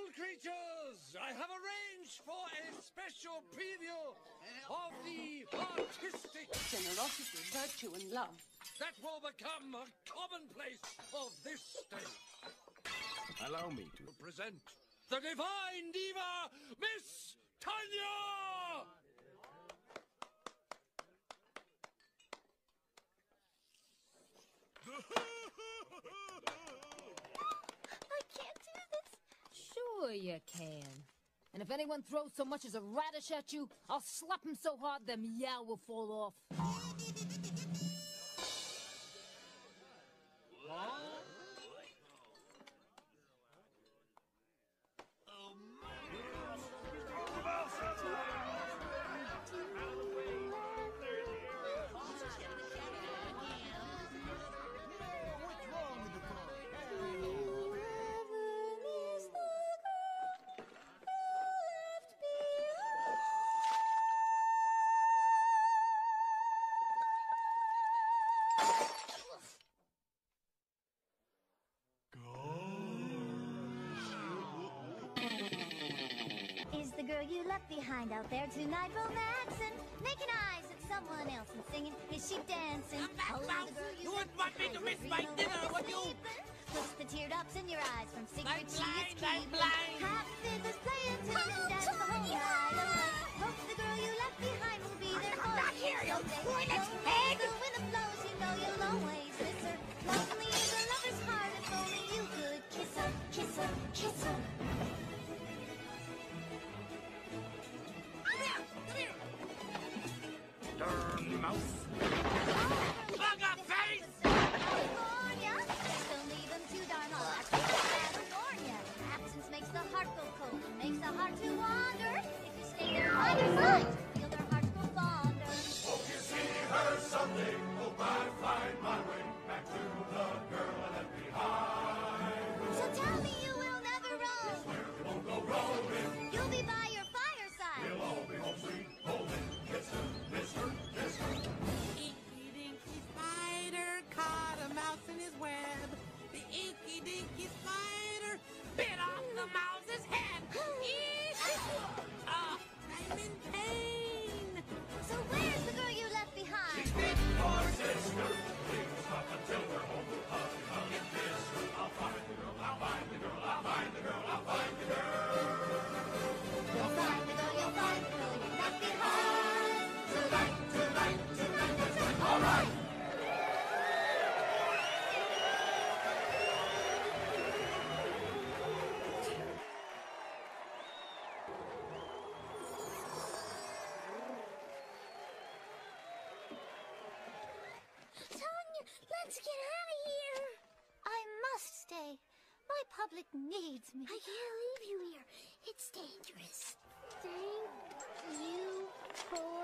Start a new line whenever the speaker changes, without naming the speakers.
creatures, I have arranged for a special preview of the artistic
generosity, virtue, and love
that will become a commonplace of this stage.
Allow me to
Present the divine diva, Miss Tanya!
I can't do this.
Sure you can. And if anyone throws so much as a radish at you, I'll slap him so hard the meow will fall off.
Is the girl you left behind out there tonight romancing, making eyes at someone else and singing? Is she dancing?
Come back, mouse! You wouldn't want me to miss my dinner, would you?
Puts the teardrops in your eyes from secret she is keeping.
I'm blind!
Happy fiddlers playing to and dance the whole night away. Hope the girl you left behind will be there for you.
Back here, you toilet head!
The wind blows, you know you'll always miss her. Lonely is a lover's heart, if only you could kiss her, kiss her, kiss her.
darn mouse.
Bugger face!
California, don't leave them too darn hard. California, absence makes the heart go cold, makes the heart to wander. If you stay there by their side, feel their hearts go fonder.
Hope you see her someday. Hope I find my way back to the girl I left behind.
So tell me you will never roam.
Swear we won't go roaming.
You'll be by your fireside.
We'll all be home sweet holding. Kiss her, miss her, kiss her.
Inky Dinky Spider caught a mouse in his web. The Inky Dinky Spider bit off the mouse's head. I'm in pain.
So where's the girl you left behind?
She's big for sister. Please stop until we're home. We'll hug and kiss her. I'll find the girl. I'll find the girl. I'll find the girl. I'll find the girl.
You'll find the girl, you'll find the girl you left behind.
Tonight, tonight, tonight, tonight. All right.
Tanya, let's get out of here. I must stay. My public needs me. I can't leave you here. It's dangerous. Thank you for